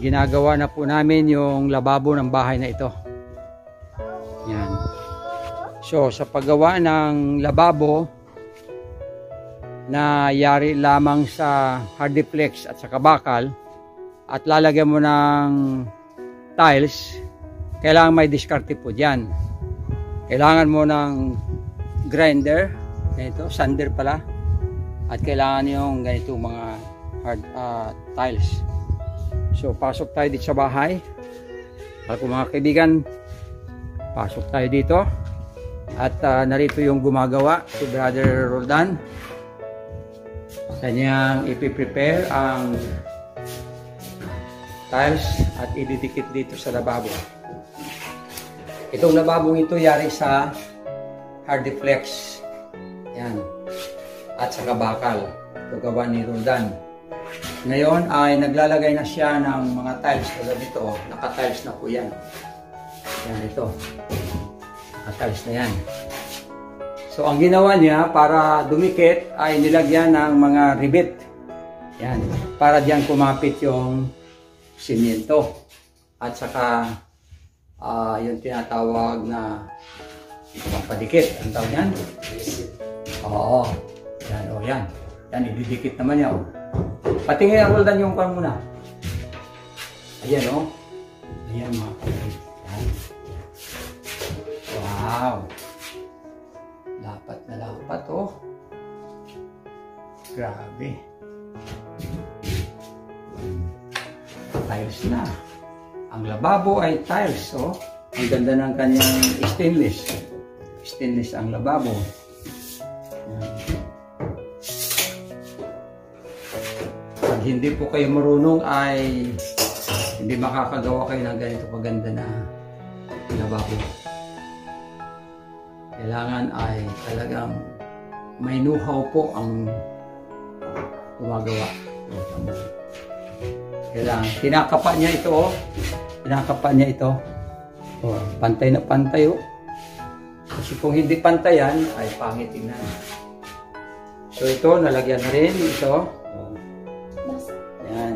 ginagawa na po namin yung lababo ng bahay na ito. Yan. So, sa paggawa ng lababo na yari lamang sa hardiplex at sa bakal at lalagyan mo ng tiles, kailangan may diskarte po dyan. Kailangan mo ng grinder, ganito, sander pala, at kailangan yung ganito mga hard tiles. So, pasok tayo dito sa bahay. Ako mga kaibigan, pasok tayo dito. At narito yung gumagawa, si Brother Roldan. Kanyang ipiprepare ang tiles at ididikit dito sa lababo. Itong lababong ito yari sa hardiplex. Yan. At sa bakal. Ito gawa ni Roldan. Ngayon ay naglalagay na siya ng mga tiles tulad nito. Naka-tiles na po yan. Yan ito. Naka-tiles na yan. So ang ginawa niya para dumikit ay nilagyan ng mga rivet. Yan. Para diyan kumapit yung simyento. At saka yung tinatawag na pampadikit. Ang tawag yan? Oo. Yan o yan. Yan, ididikit naman yan. Patingin ang Roldan yung kwan muna. Ayan o. Ayan mga kapatid. Wow. Lapat na lapat o. Grabe. Tiles na. Ang lababo ay tiles o. Ang ganda ng kanyang stainless. Stainless ang lababo. Pag hindi po kayo marunong ay hindi makakagawa kayo ng ganito kaganda na lababo. Kailangan ay talagang may know-how po ang gumagawa. Kailangan. Kinakapa niya ito oh. Kinakapa niya ito. Oh, pantay na pantay oh. Kasi kung hindi pantay yan ay pangit tingnan. So ito nalagyan na rin ito. Yan.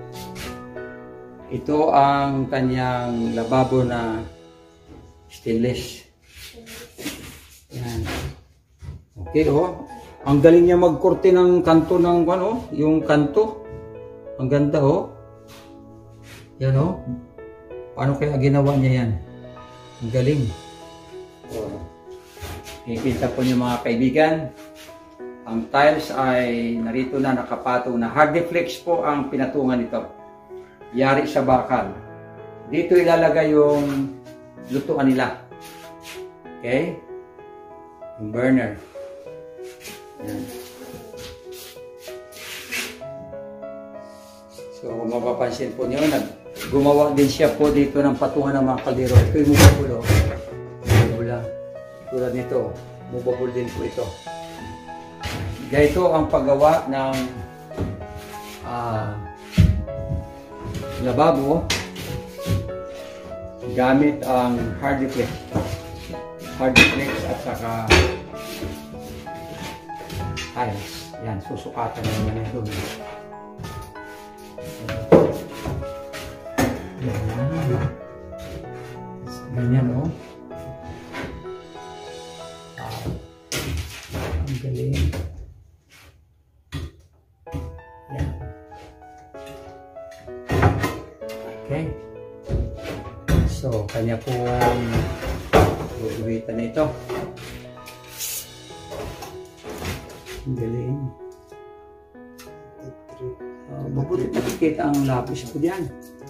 Ito ang kanyang lababo na stainless. Yan. Okay oh. Ang galing niya magkorte ng kanto ng ano, yung kanto. Ang ganda oh. Yan oh. Paano kaya ginawa niya yan? Ang galing. Oh. Kikita po niyo mga kaibigan. Ang tiles ay narito na nakapatong na hardiplex po ang pinatungan nito. Yari sa bakal. Dito ilalagay yung lutuan nila. Okay? Yung burner. Yan. So kung mapapansin po niyo, gumawa din siya po dito ng patungan ng mga kaldero. Ito yung mubabul. Mubabula. Tulad nito. Mubabul din po ito. Ganito ang paggawa ng lababo gamit ang hardiplex at saka tiles. Yan, susukatan naman yan doon. Ganyan o. Ang galing. Yan. Okay. So, kanya po guguhitan na ito. Ang galing. Mabuti nakikita ang lapis ko diyan.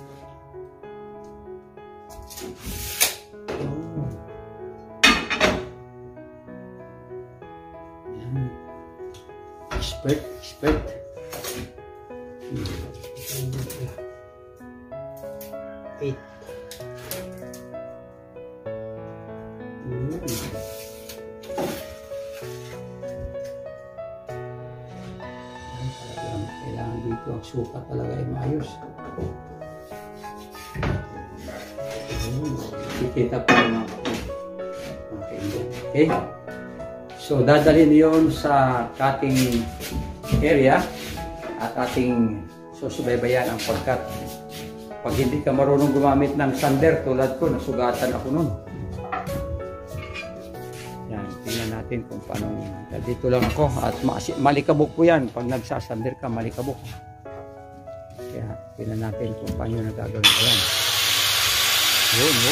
Expert. Eight. Kailangan dito ang sukat talaga ay maayos. Kikita pa mga kaibigan. Okay? So, dadalhin yon sa cutting area at ating susubaybayan ang pagkat pag hindi ka marunong gumamit ng sander tulad ko, nasugatan ako nun. Yan, tingnan natin kung paano. Dito lang ako at malikabok po yan. Pag nagsasander ka, malikabok. Kaya tingnan natin kung paano nagagawin ko yan. Yun, no?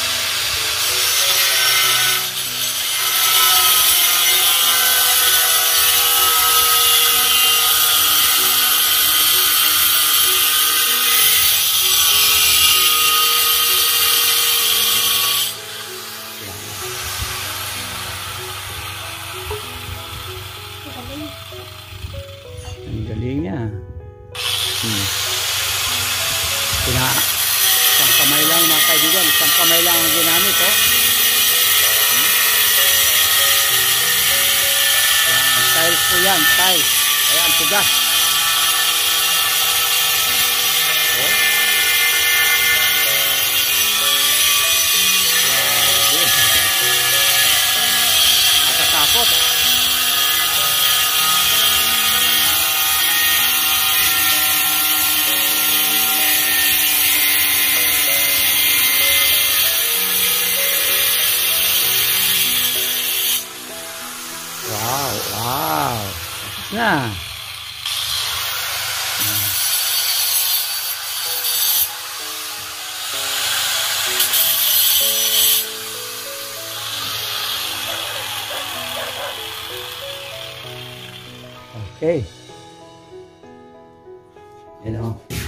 Ang galing niya. Isang kamay lang mga kaibigan. Isang kamay lang ang ginamit. Oh. Yan, tiles po yan. Tiles. Ayan, tugas. Oh. Wow. Nakatakot. Wow, wow. Na. Okay. You know.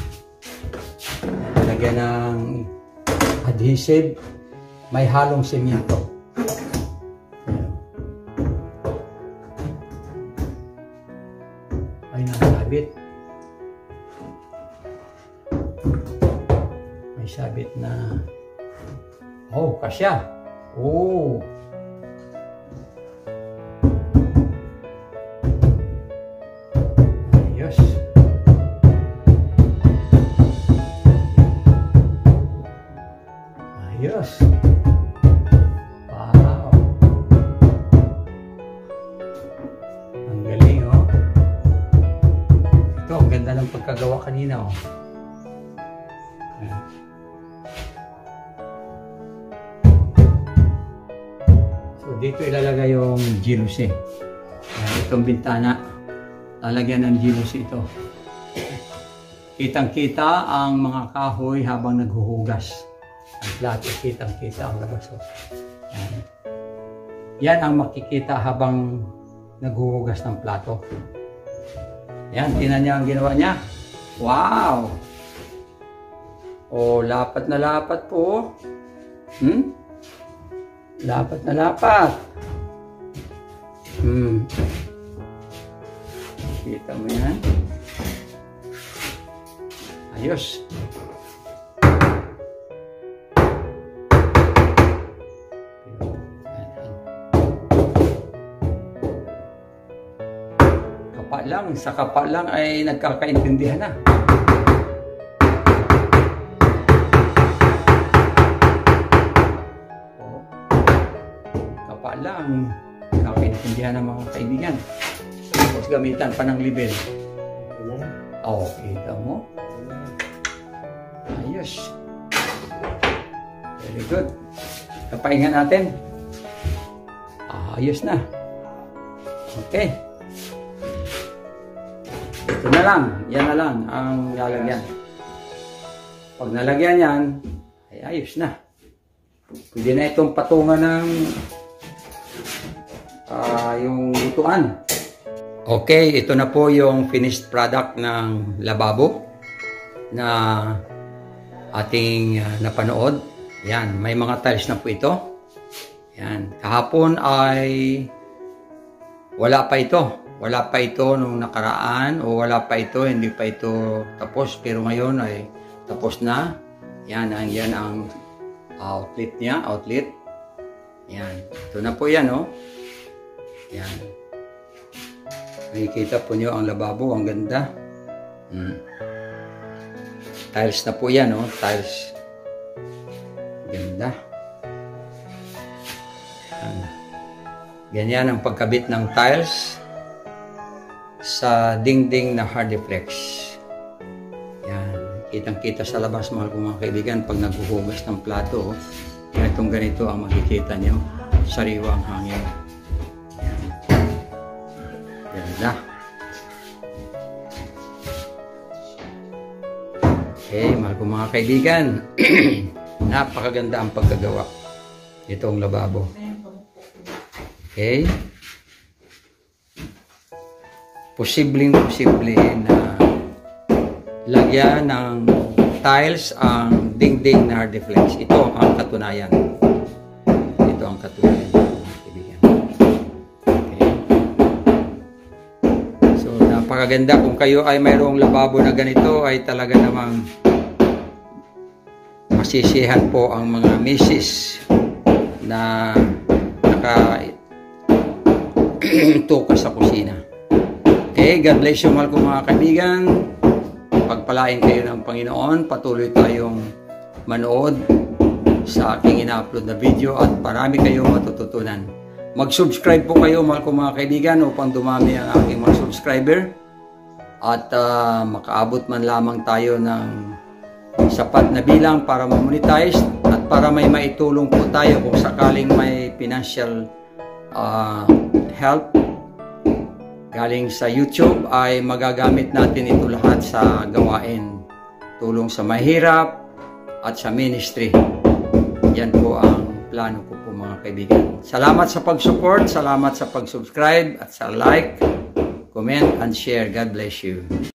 Lagyan ng adhesive, may halong semento. Ay nasabit. May sabit na. Oh, kasya. Oh. Ayos. Ayos. Wow. Ang galing, oh. Ito, ang ganda ng pagkagawa kanina, oh. So, dito ilalagay yung jealousy. Itong bintana, lalagyan ng jealousy ito. Kitang-kita ang mga kahoy habang naghuhugas. Ang plato, kitang-kita ang labas. Yan ang makikita habang naghuhugas ng plato. Yan, tingnan niya ang ginawa niya. Wow! Oh, lapat na lapat po. Lapat na lapat. Kita mo yan? Ayos. Kapa lang, sa kapa lang ay nagkakaintindihan na. Oh. Kapa lang, nagkakaintindihan ng mga kaibigan. Tapos gamitan pa ng libel. Oh, kita mo? Ayos. Very good. Kapahinga natin. Ayos na. Okay. Ito na lang. Yan na lang ang lalagyan. Pag nalagyan yan, ay ayos na. Pwede na itong patungan ng yung lutuan. Okay, ito na po yung finished product ng lababo na ating napanood. Yan, may mga tiles na po ito. Yan, kahapon ay wala pa ito. Wala pa ito nung nakaraan o wala pa ito, hindi pa ito tapos. Pero ngayon ay tapos na. Yan ang outlet niya, outlet. Yan, ito na po yan, oh. Yan. Nakikita po nyo ang lababo, ang ganda. Tiles na po yan, oh. Tiles. Ganda. Ganyan ang pagkabit ng tiles sa dingding na Hardiflex. Yan. kitang-kita sa labas, mahal ko mga kaibigan, pag naghuhugas ng plato, itong ganito ang makikita nyo, sariwang hangin. Ganda. Okay, mahal ko mga kaibigan, napakaganda ang pagkagawa. Itong lababo. Okay. Posible na lagyan ng tiles ang dingding na Hardiflex. Ito ang katunayan. Ito ang katunayan. Okay. So, napakaganda. Kung kayo ay mayroong lababo na ganito, ay talaga namang masisihan po ang mga misis na nakatuka sa kusina. Okay, God bless you, mahal ko mga kaibigan. Pagpalain kayo ng Panginoon. Patuloy tayong manood sa aking ina-upload na video at marami kayong matututunan. Mag-subscribe po kayo, mahal ko mga kaibigan, upang dumami ang aking mga subscriber at makaabot man lamang tayo ng sapat na bilang para ma-monetize at para may maitulong po tayo kung sakaling may financial help galing sa YouTube, ay magagamit natin ito lahat sa gawain, tulong sa mahirap at sa ministry. Yan po ang plano ko po mga kaibigan. Salamat sa pag-support, salamat sa pag-subscribe at sa like, comment and share. God bless you.